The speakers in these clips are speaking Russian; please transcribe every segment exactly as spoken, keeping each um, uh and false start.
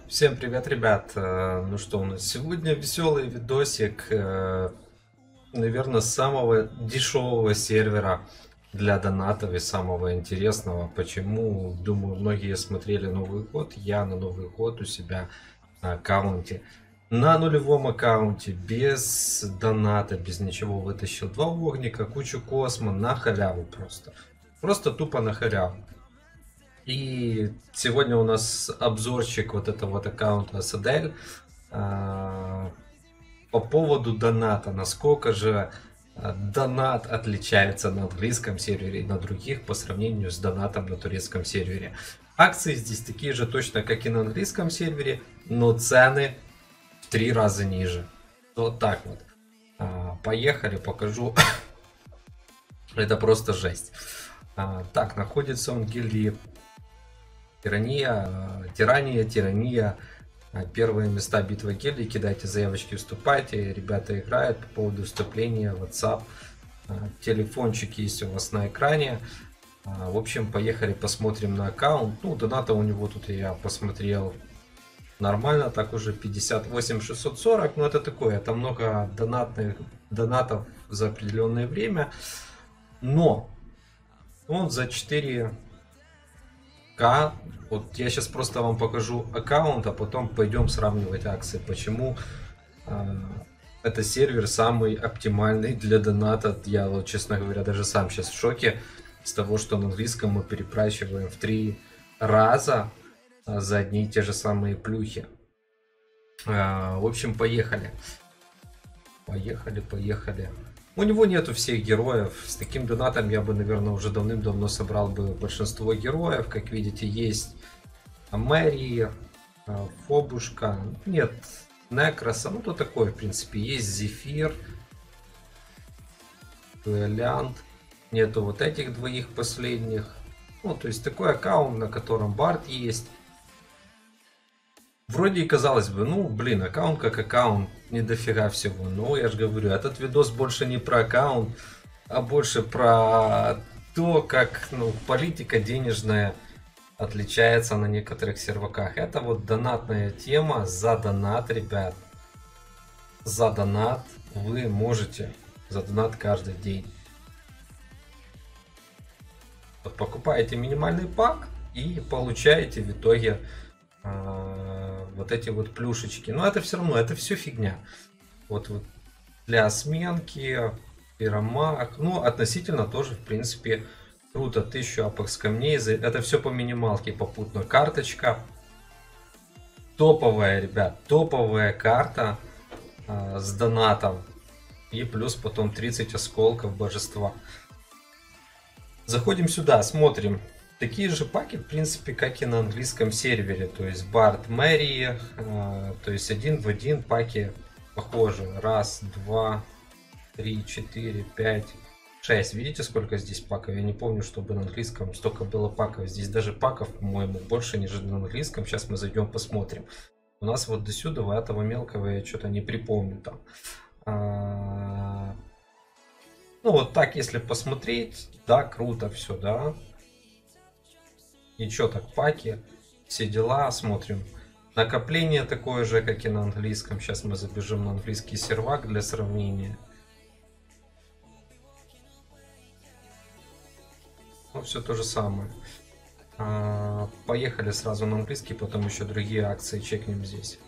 Всем привет, ребят! Э, Ну что, у нас сегодня веселый видосик, э, наверное, с самого дешевого сервера для донатов и самого интересного. Почему? Думаю, многие смотрели Новый год. Я на Новый год у себя на аккаунте, на нулевом аккаунте, без доната, без ничего вытащил два огника, кучу космо на халяву просто. Просто тупо на халяву. И сегодня у нас обзорчик вот этого вот аккаунта Садель а, по поводу доната. Насколько же а, донат отличается на английском сервере и на других по сравнению с донатом на турецком сервере. Акции здесь такие же точно, как и на английском сервере, но цены в три раза ниже. Вот так вот. А, поехали, покажу. Это просто жесть. А, так, находится он в гильдии Тирания, тирания, тирания. Первые места битвы гильдии. Кидайте заявочки, вступайте. Ребята играют по поводу вступления. WhatsApp. Телефончик есть у вас на экране. В общем, поехали посмотрим на аккаунт. Ну, доната у него тут я посмотрел нормально. Так уже пятьдесят восемь шестьсот сорок. Но это такое. Это много донатных донатов за определенное время. Но он за четыре К. Вот я сейчас просто вам покажу аккаунт, а потом пойдем сравнивать акции. Почему э, это сервер самый оптимальный для доната. Я, вот, честно говоря, даже сам сейчас в шоке с того, что на английском мы переплачиваем в три раза за одни и те же самые плюхи. Э, в общем, поехали. Поехали, поехали. У него нету всех героев. С таким донатом я бы, наверное, уже давным-давно собрал бы большинство героев. Как видите, есть Мэри, Фобушка. Нет, Некроса. Ну, то такое, в принципе. Есть Зефир, Дуэлянт. Нету вот этих двоих последних. Ну, то есть, такой аккаунт, на котором Барт есть. Вроде и казалось бы, ну, блин, аккаунт как аккаунт, не дофига всего. Но я же говорю, этот видос больше не про аккаунт, а больше про то, как, ну, политика денежная отличается на некоторых серваках. Это вот донатная тема. За донат, ребят, за донат вы можете, за донат каждый день. Вот покупаете минимальный пак и получаете в итоге вот эти вот плюшечки. Но это все равно, это все фигня. Вот, вот для сменки, пиромах, ну, относительно тоже, в принципе, круто. Тысячу апекс камней. Это все по минималке попутно. Карточка. Топовая, ребят. Топовая карта э, с донатом. И плюс потом тридцать осколков божества. Заходим сюда, смотрим. Такие же паки, в принципе, как и на английском сервере. То есть Барт, Мэри, э, то есть один в один паки похожи. Раз, два, три, четыре, пять, шесть. Видите, сколько здесь паков? Я не помню, чтобы на английском столько было паков. Здесь даже паков, по-моему, больше, нежели на английском. Сейчас мы зайдем, посмотрим. У нас вот до сюда, в этого мелкого я что-то не припомню там. А... Ну, вот так, если посмотреть, да, круто все, да. Ничего так, паки, все дела, смотрим. Накопление такое же, как и на английском. Сейчас мы забежим на английский сервак для сравнения. Ну, все то же самое. А, поехали сразу на английский, потом еще другие акции чекнем здесь.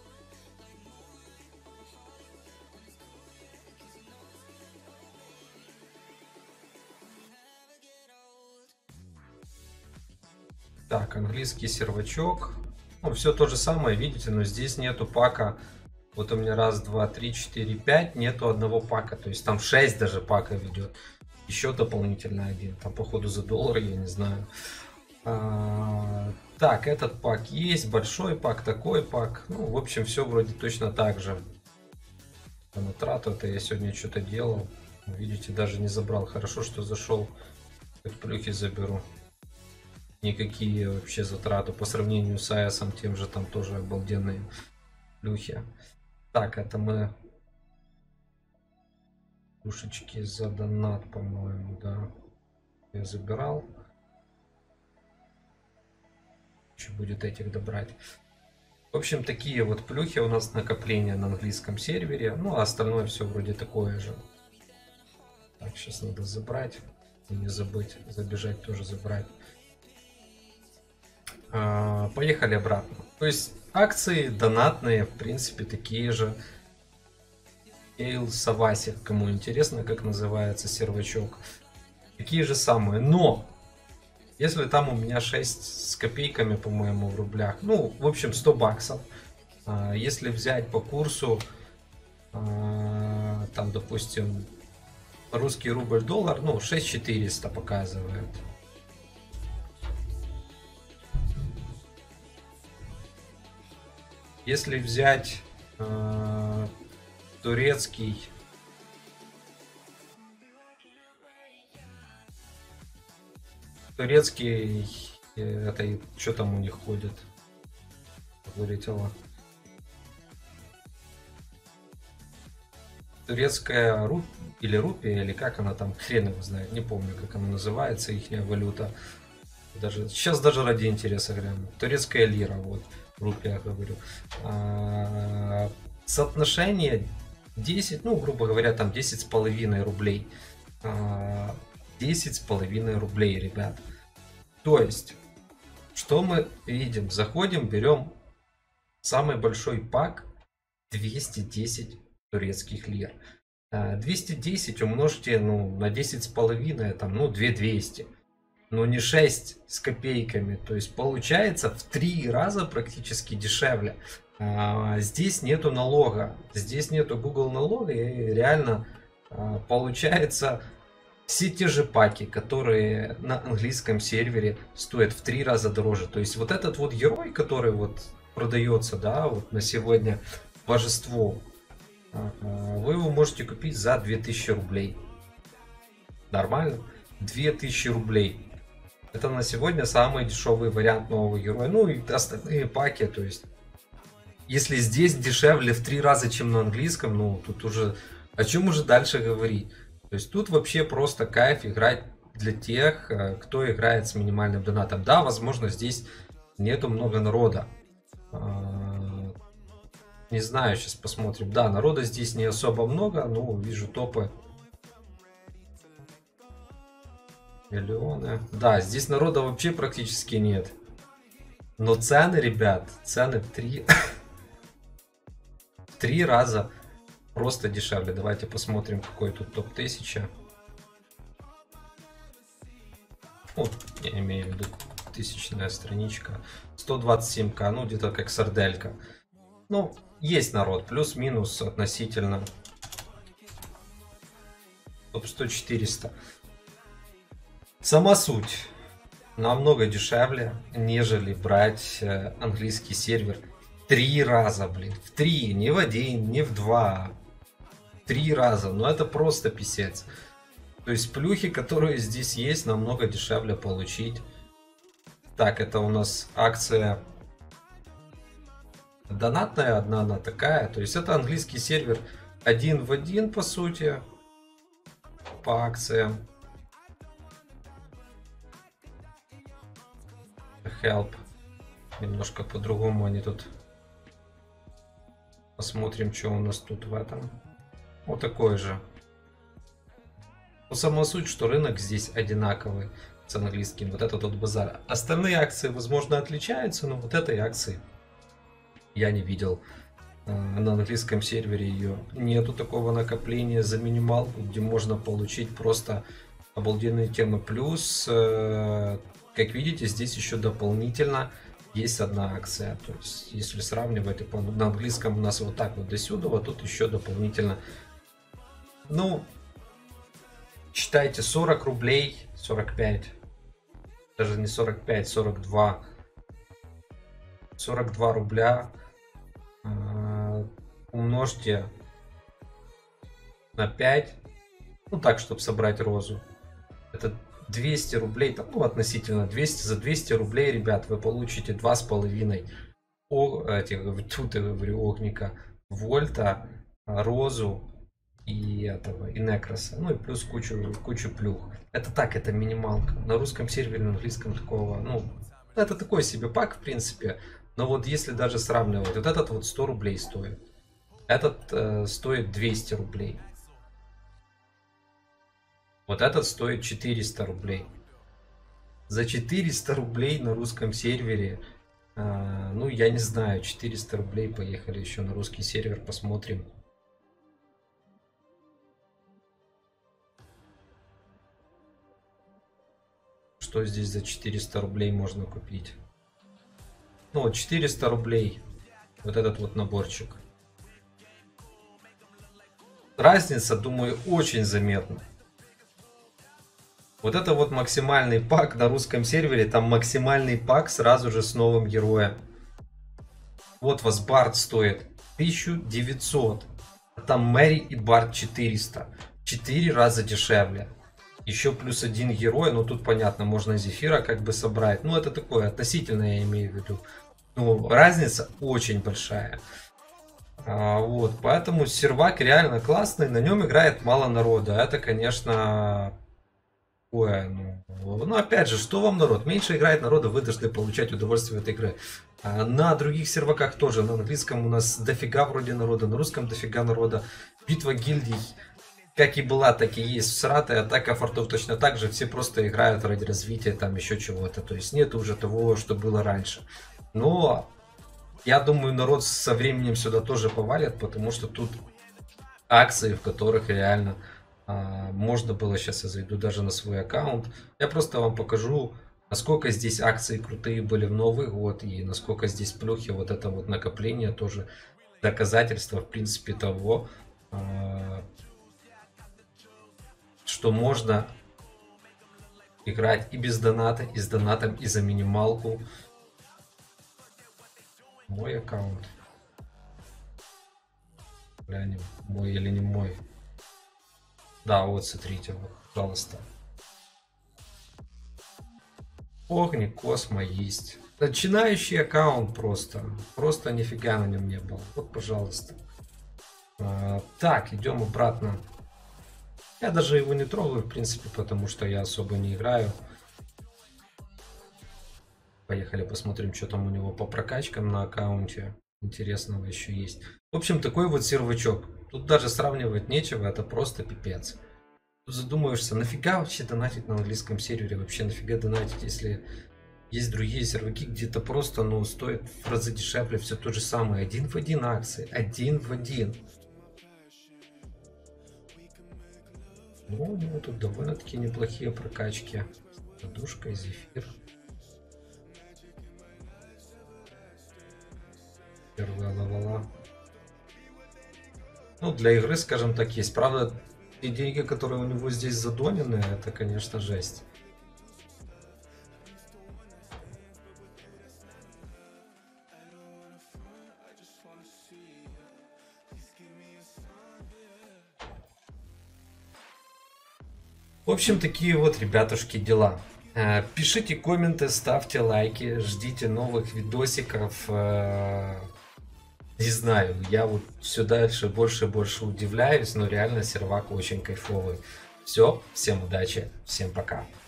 Так, английский сервачок. Ну, все то же самое, видите, но здесь нету пака. Вот у меня раз, два, три, четыре, пять, нету одного пака. То есть там шесть даже пака ведет. Еще дополнительно один. Там, походу, за доллар, я не знаю. А, так, этот пак есть. Большой пак, такой пак. Ну, в общем, все вроде точно так же. На трату это я сегодня что-то делал. Видите, даже не забрал. Хорошо, что зашел. Хоть плюхи заберу. Никакие вообще затраты по сравнению с АЭСом, тем же там тоже обалденные плюхи. Так, это мы душечки за донат, по-моему, да. Я забирал. Еще будет этих добрать. В общем, такие вот плюхи у нас накопления на английском сервере. Ну, а остальное все вроде такое же. Так, сейчас надо забрать. И не забыть. Забежать тоже забрать. А, поехали обратно. То есть акции донатные, в принципе, такие же. Эйл Саваси, кому интересно, как называется сервачок. Такие же самые. Но если там у меня шесть с копейками, по-моему, в рублях, ну, в общем, сто баксов. Если взять по курсу, там, допустим, русский рубль-доллар, ну, шесть четыреста показывает. Если взять э, турецкий, турецкий, э, это что там у них ходит? Вылетело. Турецкая рупия или рупия, или как она там, хрен его знает, не помню, как она называется, ихняя валюта. Даже, сейчас даже ради интереса гляну. Турецкая лира, вот, рупия, говорю. А, соотношение десять, ну, грубо говоря, там десять с половиной рублей. А, десять с половиной рублей, ребят. То есть, что мы видим? Заходим, берем самый большой пак двести десять турецких лир. двести десять умножьте, ну, на десять с половиной, там, ну, две тысячи двести. Но не шесть с копейками. То есть получается в три раза практически дешевле. А, здесь нету налога. Здесь нету Google налога. И реально а, получается все те же паки, которые на английском сервере стоят в три раза дороже. То есть вот этот вот герой, который вот продается, да, вот на сегодня, божество, вы его можете купить за две тысячи рублей. Нормально? две тысячи рублей. Это на сегодня самый дешевый вариант нового героя. Ну и остальные паки, то есть, если здесь дешевле в три раза, чем на английском, ну тут уже о чем уже дальше говорить. То есть тут вообще просто кайф играть для тех, кто играет с минимальным донатом. Да, возможно, здесь нету много народа. Не знаю, сейчас посмотрим. Да, народа здесь не особо много, но вижу топы. Миллионы. Да, здесь народа вообще практически нет. Но цены, ребят, цены в три... три раза просто дешевле. Давайте посмотрим, какой тут топ тысяча. Вот, я имею в виду тысячная страничка. сто двадцать семь ка, ну где-то как сарделька. Ну, есть народ, плюс-минус относительно. Топ сто четыреста. Сама суть намного дешевле, нежели брать английский сервер. Три раза, блин. В три, не в один, не в два. Три раза. Но это просто писец. То есть плюхи, которые здесь есть, намного дешевле получить. Так, это у нас акция донатная, одна она такая. То есть это английский сервер один в один, по сути, по акциям. Help. Немножко по-другому они тут. Посмотрим, что у нас тут в этом. Вот такой же. Но сама суть, что рынок здесь одинаковый с английским. Вот это тот базар. Остальные акции, возможно, отличаются, но вот этой акции я не видел. На английском сервере ее нету такого накопления за минималку, где можно получить просто обалденные темы. Плюс, как видите, здесь еще дополнительно есть одна акция. То есть, если сравнивать, на английском у нас вот так вот до сюда, а тут еще дополнительно. Ну, считайте, сорок рублей, сорок пять. Даже не сорок пять, сорок два. сорок два рубля. Умножьте на пять. Ну, так, чтобы собрать розу. Это двести рублей, там, ну, относительно двести, за двести рублей, ребят, вы получите два с половиной этих, тут я говорю, огника, вольта, розу и этого, и некроса, ну и плюс кучу, кучу плюх. Это так, это минималка. На русском сервере, на английском такого, ну, это такой себе пак, в принципе, Но вот если даже сравнивать, вот этот вот сто рублей стоит. Этот э, стоит двести рублей. Вот этот стоит четыреста рублей. За четыреста рублей на русском сервере, э, ну я не знаю, четыреста рублей, поехали еще на русский сервер, посмотрим. Что здесь за четыреста рублей можно купить? Ну вот четыреста рублей, вот этот вот наборчик. Разница, думаю, очень заметна. Вот это вот максимальный пак на русском сервере, там максимальный пак сразу же с новым героем. Вот вас Барт стоит тысяча девятьсот, а там Мэри и Барт четыреста. четыре раза дешевле. Еще плюс один герой, ну тут понятно, можно Зефира как бы собрать. Ну это такое, относительно я имею в виду. Ну, разница очень большая. А, вот, поэтому сервак реально классный, на нем играет мало народа. Это, конечно, такое, ну, ну, опять же, что вам народ? Меньше играет народа, вы должны получать удовольствие от игры. А на других серваках тоже, на английском у нас дофига вроде народа, на русском дофига народа. Битва гильдий, как и была, так и есть. Всратая атака фортов точно так же, все просто играют ради развития, там еще чего-то. То есть нет уже того, что было раньше. Но я думаю, народ со временем сюда тоже повалит, потому что тут акции, в которых реально а, можно было, сейчас я зайду даже на свой аккаунт, я просто вам покажу, насколько здесь акции крутые были в Новый год и насколько здесь плюхи, вот это вот накопление тоже доказательство, в принципе, того, а, что можно играть и без доната, и с донатом, и за минималку. Мой аккаунт. Глянем, мой или не мой. Да, вот смотрите, вот, пожалуйста. Огник, Космо есть. Начинающий аккаунт просто. Просто нифига на нем не было. Вот, пожалуйста. А, так, идем обратно. Я даже его не трогаю, в принципе, потому что я особо не играю. Поехали посмотрим, что там у него по прокачкам на аккаунте. Интересного еще есть. В общем, такой вот сервачок. Тут даже сравнивать нечего, это просто пипец. Тут задумаешься, нафига вообще донатить на английском сервере? Вообще нафига донатить, если есть другие серваки, где-то просто, ну, стоит в разы дешевле, все то же самое. Один в один акции, один в один. Ну, у него тут довольно-таки неплохие прокачки. Подушка и зефир. Первая лавала. Ну, для игры, скажем так, есть. Правда, и деньги, которые у него здесь задонены, это, конечно, жесть. В общем, такие вот, ребятушки, дела. Пишите комменты, ставьте лайки, ждите новых видосиков. Не знаю, я вот все дальше больше и больше удивляюсь, но реально сервак очень кайфовый. Все, всем удачи, всем пока.